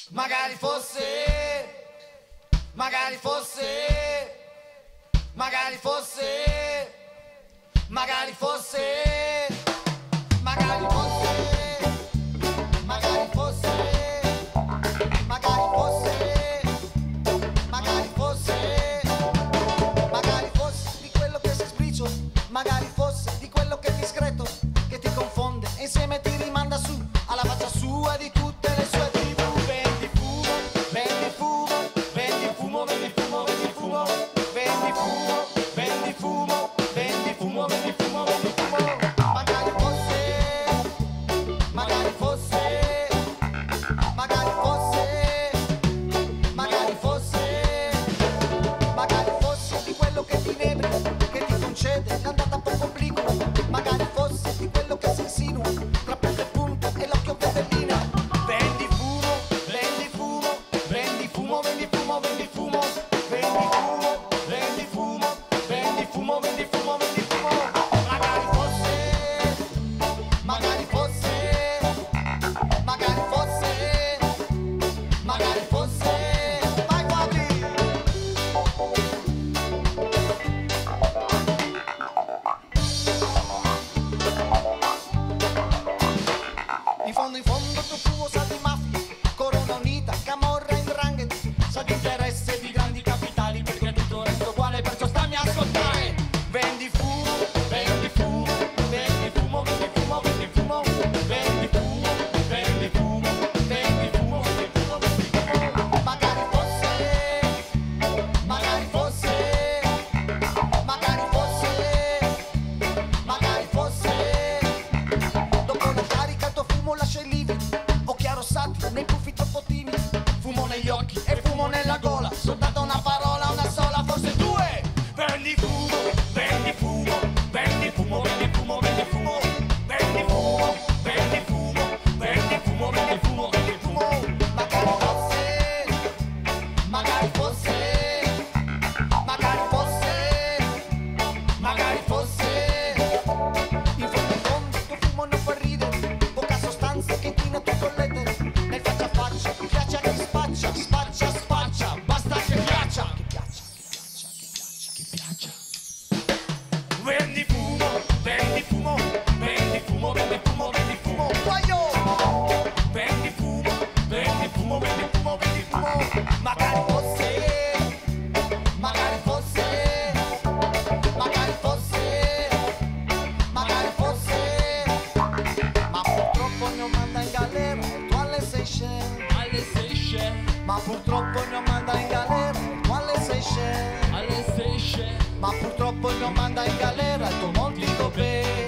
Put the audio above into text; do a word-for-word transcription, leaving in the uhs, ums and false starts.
Magari fosse, magari fosse, magari fosse, magari fosse, magari fosse, magari fosse, magari fosse, magari fosse, magari fosse di quello che sei sbriccio, magari fosse di quello che è discreto, che ti confonde e insieme ti rimanda su alla faccia sua di tutte le sue tribù. Vendi fumo, vendi fumo, vendi fumo, vendi fumo, vendi fumo, vendi fumo, vendi fumo, vendi fumo, vendi fumo, vendi fumo. Magari fosse, magari fosse, magari fosse, magari fosse, magari fosse di quello che ti inebri, che ti concede l'andata poco obliquo, magari fosse di quello che si insinua tra punto e punto e l'occhio petellina. Vendi fumo, vendi fumo, vendi fumo, vendi fumo, vendi fumo, vendi fumo, vendi fumo, vendi fumo, vendi fumo, vendi fumo. Magari fosse, magari fosse, magari fosse, magari fosse. Vai Fabri! In fondo in fondo tuo fumo sa di mafia, corona unita, camorra e 'ndrangheta, sa di interesse di grandi capitali, perché tutto resta uguale, perciò stammi a ascoltare. Vendi fumo, vendi fumo, vendi fumo, vendi fumo, vendi fumo, vendi fumo, vendi fumo, vendi fumo, vendi fumo, vendi fumo. Magari fosse, magari fosse, magari fosse, magari fosse. Dopo la carica il tuo fumo lascia i lividi, occhi arrossati nei puffi troppo timidi, fumo negli occhi e fumo nella gola, soltanto una parola, una sola, forse due. Vendi fumo, vendi fumo, vendi fumo, vendi fumo, vendi fumo, vendi fumo, vendi fumo, vendi fumo, vendi fumo, vendi fumo. Magari fosse, magari fosse, magari fosse, magari fosse. In fondo in fondo tuo fumo non fa ridere, poca sostanza che inquina tutto l'etere, nel faccia a faccia, piace a chi spaccia, spaccia, spaccia, basta che piaccia, che piaccia, che piaccia, che piaccia, che piaccia. Vendi fumo, vendi fumo, vendi fumo, vendi fumo, vendi fumo, guaio! Vendi fumo, vendi fumo, vendi fumo, vendi fumo. Magari fosse, magari fosse, magari fosse, magari fosse, ma purtroppo ne manda in galera e tu alle Seychelles, alle Seychelles, ma purtroppo ne manda in galera e tu alle Seychelles, alle Seychelles, ma purtroppo ne manda in galera e tu Monti Gobert.